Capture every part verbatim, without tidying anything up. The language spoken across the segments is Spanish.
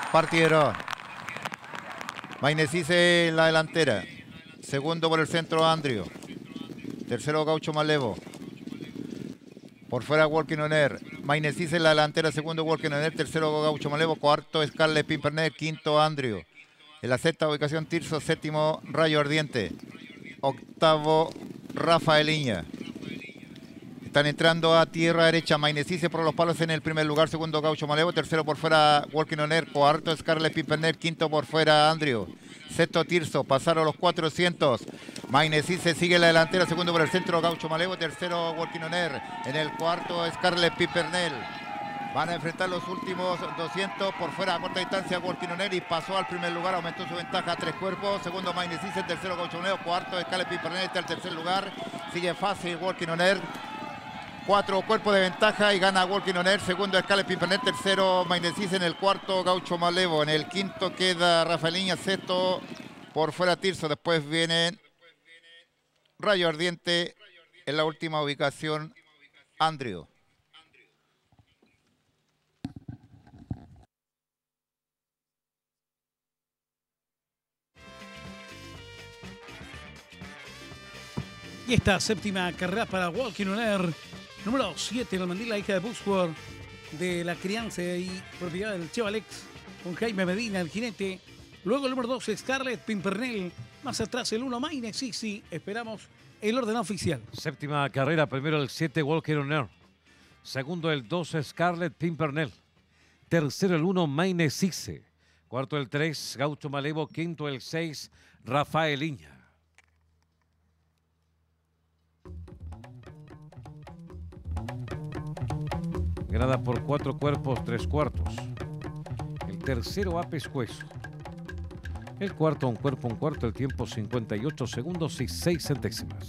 Partieron. Mainecice en la delantera. Segundo por el centro, Andrio. Tercero, Gaucho Malevo. Por fuera, Walking On Air. Mainecice en la delantera. Segundo, Walking On Air. Tercero, Gaucho Malevo. Cuarto, Scarlet Pimpernel. Quinto, Andrio. En la sexta ubicación, Tirso. Séptimo, Rayo Ardiente. Octavo, Rafaeliña. Están entrando a tierra derecha. Mainecice por los palos en el primer lugar. Segundo, Gaucho Malevo. Tercero por fuera, Walking On Air. Cuarto, Scarlet Pimpernel. Quinto por fuera, Andrio. Sexto, Tirso. Pasaron los cuatrocientos. Mainecice sigue en la delantera. Segundo por el centro, Gaucho Malevo. Tercero, Walking On Air. En el cuarto, Scarlet Pimpernel. Van a enfrentar los últimos doscientos. Por fuera a corta distancia, Walking On Air. Y pasó al primer lugar. Aumentó su ventaja a tres cuerpos. Segundo, Mainecice. Tercero, Gaucho Malevo. Cuarto, Scarlet Pimpernel. Está el tercer lugar. Sigue fácil Walking On Air. Cuatro cuerpos de ventaja y gana Walking On Air. Segundo, Scarlet Pimpernel. Tercero, Mainecice. En el cuarto, Gaucho Malevo. En el quinto queda Rafaeliña. Sexto, por fuera, Tirso. Después vienen Rayo Ardiente. En la última ubicación, Andrio. Y esta séptima carrera para Walking On Air. Número siete, la Mandila, hija de Bushword, de la crianza y propiedad del Chevalex, con Jaime Medina, el jinete. Luego el número dos, Scarlet Pimpernel. Más atrás el uno, Mainecice. Esperamos el orden oficial. Séptima carrera, primero el siete, Walking On Air. Segundo el dos, Scarlet Pimpernel. Tercero el uno, Mainecice. Cuarto el tres, Gaucho Malevo. Quinto el seis, Rafaeliña. Ganada por cuatro cuerpos, tres cuartos. El tercero, Apes Hueso. El cuarto, un cuerpo, un cuarto. El tiempo, cincuenta y ocho segundos y seis centésimas.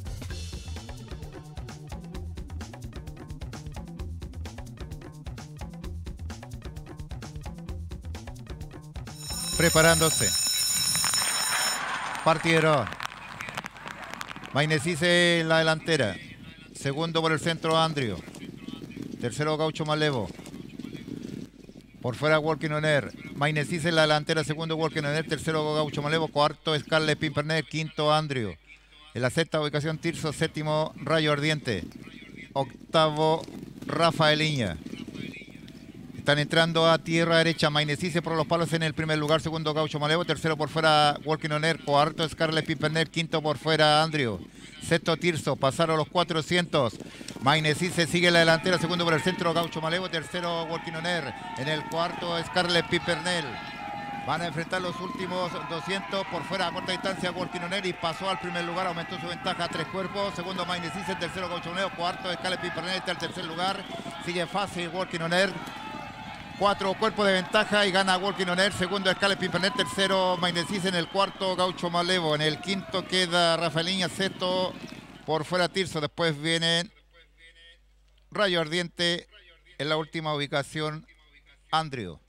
Preparándose. Partieron. Mainecice en la delantera. Segundo por el centro, Andrio. Tercero, Gaucho Malevo. Por fuera, Walking On Air. Mainecice en la delantera. Segundo, Walking On Air. Tercero, Gaucho Malevo. Cuarto, Scarlet Pimpernel. Quinto, Andrio. En la sexta ubicación, Tirso. Séptimo, Rayo Ardiente. Octavo, Rafaeliña. Están entrando a tierra derecha. Mainecice por los palos en el primer lugar. Segundo, Gaucho Malevo. Tercero por fuera, Walking On Air. Cuarto, Scarlet Pimpernel. Quinto por fuera, Andrio. Sexto, Tirso. Pasaron los cuatrocientos. Mainecice sigue en la delantera. Segundo por el centro, Gaucho Malevo. Tercero, Walking On Air. En el cuarto, Scarlet Pimpernel. Van a enfrentar los últimos doscientos. Por fuera a corta distancia, Walking On Air. Y pasó al primer lugar. Aumentó su ventaja a tres cuerpos. Segundo, Mainecice. Tercero, Gaucho Malevo. Cuarto, Scarlet Pimpernel. Está el tercer lugar. Sigue fácil Walking On Air. Cuatro cuerpos de ventaja y gana Walking On Air. Segundo, Scarlet Pimpernel. Tercero, Mainecice. En el cuarto, Gaucho Malevo. En el quinto queda Rafaeliña. Sexto, por fuera, Tirso. Después vienen Rayo Ardiente. En la última ubicación, Andrio.